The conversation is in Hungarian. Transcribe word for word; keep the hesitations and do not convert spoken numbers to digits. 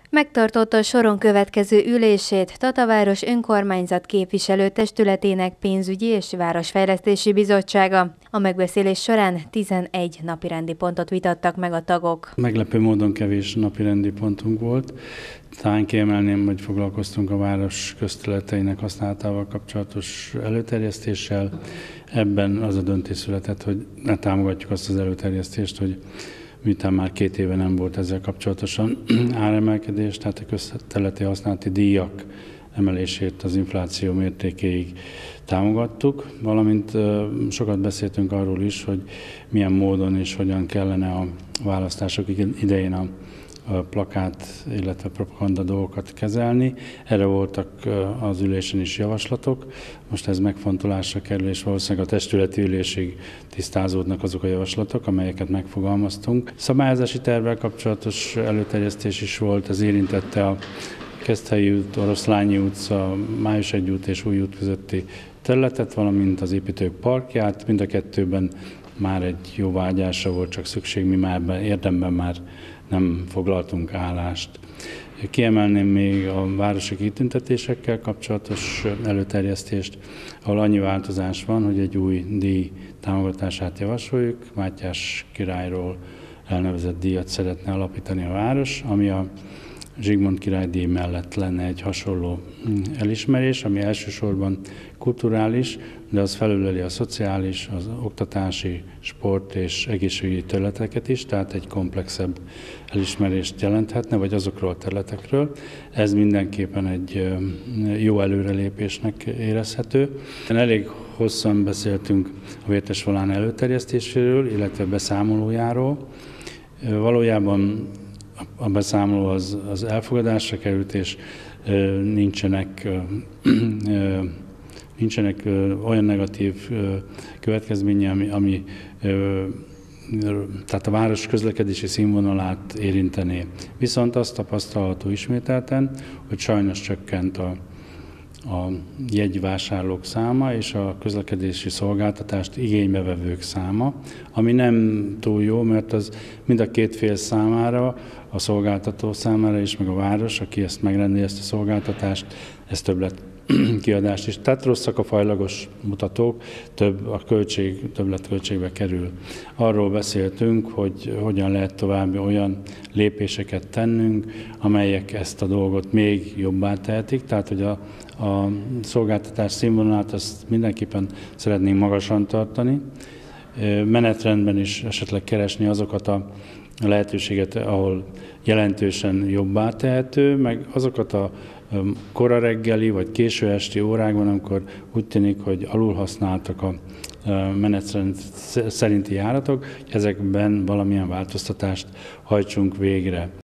Megtartotta a soron következő ülését Tataváros önkormányzat képviselőtestületének pénzügyi és városfejlesztési bizottsága. A megbeszélés során tizenegy napirendi pontot vitattak meg a tagok. Meglepő módon kevés napirendi pontunk volt. Talán kiemelném, hogy foglalkoztunk a város közterületeinek használatával kapcsolatos előterjesztéssel. Ebben az a döntés született, hogy ne támogatjuk azt az előterjesztést, hogy miután már két éve nem volt ezzel kapcsolatosan áremelkedés, tehát a közterületi használati díjak emelését az infláció mértékéig támogattuk, valamint sokat beszéltünk arról is, hogy milyen módon és hogyan kellene a választások idején a a plakát, illetve propaganda dolgokat kezelni. Erre voltak az ülésen is javaslatok. Most ez megfontolásra kerül, és valószínűleg a testületi ülésig tisztázódnak azok a javaslatok, amelyeket megfogalmaztunk. Szabályozási tervvel kapcsolatos előterjesztés is volt, ez érintette a Keszthelyi út, Oroszlányi utca, Május egy út és Új út közötti területet, valamint az építők parkját. Mind a kettőben már egy jóváhagyásra volt csak szükség, mi már érdemben már nem foglaltunk állást. Kiemelném még a városi kitüntetésekkel kapcsolatos előterjesztést, ahol annyi változás van, hogy egy új díj támogatását javasoljuk. Mátyás királyról elnevezett díjat szeretne alapítani a város, ami a Zsigmond király díj mellett lenne egy hasonló elismerés, ami elsősorban kulturális, de az felüleli a szociális, az oktatási, sport és egészségügyi területeket is, tehát egy komplexebb elismerést jelenthetne, vagy azokról a területekről. Ez mindenképpen egy jó előrelépésnek érezhető. Elég hosszan beszéltünk a Vértes Volán előterjesztéséről, illetve beszámolójáról. Valójában a beszámoló az, az elfogadásra került, és ö, nincsenek, ö, ö, nincsenek ö, olyan negatív ö, következménye, ami, ami ö, tehát a város közlekedési színvonalát érintené. Viszont azt tapasztalható ismételten, hogy sajnos csökkent a a jegyvásárlók száma és a közlekedési szolgáltatást igénybevevők száma, ami nem túl jó, mert az mind a két fél számára, a szolgáltató számára és meg a város, aki ezt megrendeli, ezt a szolgáltatást, ez többlet kiadást is. Tehát rosszak a fajlagos mutatók, több a költség, többletköltségbe kerül. Arról beszéltünk, hogy hogyan lehet további olyan lépéseket tennünk, amelyek ezt a dolgot még jobbá tehetik, tehát hogy a, a szolgáltatás színvonalát azt mindenképpen szeretnénk magasan tartani, menetrendben is esetleg keresni azokat a lehetőséget, ahol jelentősen jobbá tehető, meg azokat a kora reggeli vagy késő esti órákban, amikor úgy tűnik, hogy alulhasználtak a menetrend szerinti járatok, ezekben valamilyen változtatást hajtsunk végre.